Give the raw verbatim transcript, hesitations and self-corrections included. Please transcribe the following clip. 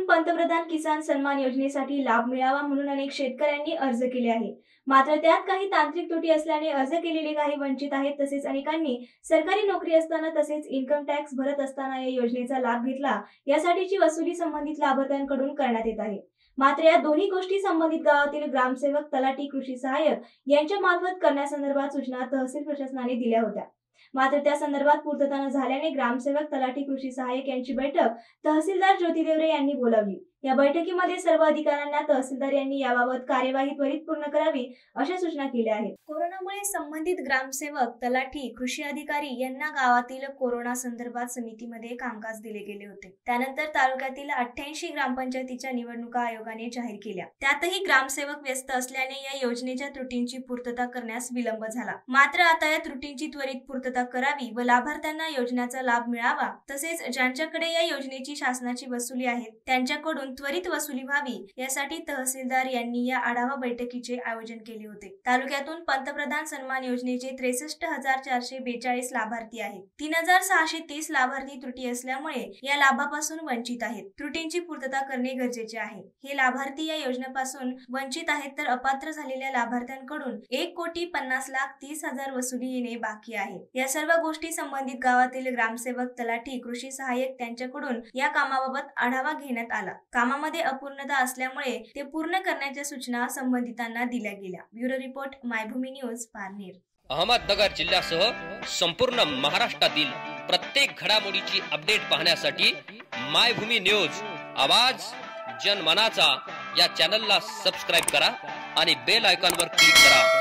पंतप्रधान किसान सन्मान योजनेसाठी लाभ मिळावा म्हणून अनेक शेतकऱ्यांनी अर्ज केले आहे। मात्र त्यात काही तांत्रिक त्रुटी असल्याने अर्ज केलेले काही वंचित आहेत। तसेच अनेकांनी सरकारी नोकरी असताना तसेच इन्कम टॅक्स भरत असताना या योजनेचा लाभ घेतला, यासाठीची वसुली संबंधित लाभार्थ्यांकडून करण्यात येत आहे। मात्र या दोन्ही गोष्टी संबंधित गावातील ग्रामसेवक, तलाठी, कृषी सहाय्यक यांच्या मार्फत करण्यासंदर्भात सूचना तहसील प्रशासनाने दिल्या होत्या। मात्र त्या संदर्भात पूर्तता न झाल्याने ग्रामसेवक, तलाठी, कृषी सहाय्यक यांची बैठक तहसीलदार ज्योती देवरे यांनी बोलावली। या बैठकीमध्ये सर्व अधिकाऱ्यांना तहसीलदार यांनी याबाबत कार्यवाही त्वरित पूर्ण करावी अशा सूचना केल्या आहेत। कोरोनामुळे संबंधित ग्रामसेवक, तलाठी, कृषी अधिकारी यांना गावातील कोरोना संदर्भात समितीमध्ये कामकाज दिले गेले होते। त्यानंतर तालुक्यातील अठ्ठ्याऐंशी ग्रामपंचायतीच्या निवडणुका आयोगाने जाहीर केल्या। त्यातही ग्रामसेवक व्यस्त असल्याने या योजनेच्या त्रुटींची पूर्तता करण्यास विलंब झाला। मात्र आता या त्रुटींची त्वरित पूर्तता करावी व लाभार्थ्यांना योजनेचा लाभ मिळावा, तसेच ज्यांच्याकडे या योजनेची शासनाची वसुली आहे त्यांच्याकडून त्वरित वसुली व्हावी यासाठी तहसीलदार यांनी या आढावा बैठकीचे आयोजन केले होते। तालुक्यातून पंतप्रधान सन्मान योजनेचे त्रेसष्ट हजार चारशे बेचाळीस लाभार्थी आहेत। तीन हजार सहाशे तीस लाभार्थी त्रुटी असल्यामुळे या लाभापासून वंचित आहेत। त्रुटींची पूर्तता करणे गरजेचे आहे। हे लाभार्थी या योजनेपासून वंचित आहेत, तर अपात्र झालेल्या लाभार्थ्यांकडून एक कोटी पन्नास लाख तीस हजार वसुली येणे बाकी आहे। या सर्व गोष्टी संबंधित गावातील ग्रामसेवक, तलाठी, कृषी सहाय्यक त्यांच्याकडून या कामाबाबत आढावा घेण्यात आला। कामामध्ये अपूर्णता असल्यामुळे ते पूर्ण करण्याच्या सूचना संबंधितांना दिल्या गेल्या। Bureau report, Maybhumi news, Parner. Ahmednagar जिल्ह्यासह संपूर्ण महाराष्ट्रातील प्रत्येक घडामोडीची अपडेट पाहण्यासाठी मायभूमी न्यूज आवाज जनमनाचा या चॅनलला सबस्क्राइब करा आणि बेल आयकॉनवर क्लिक करा।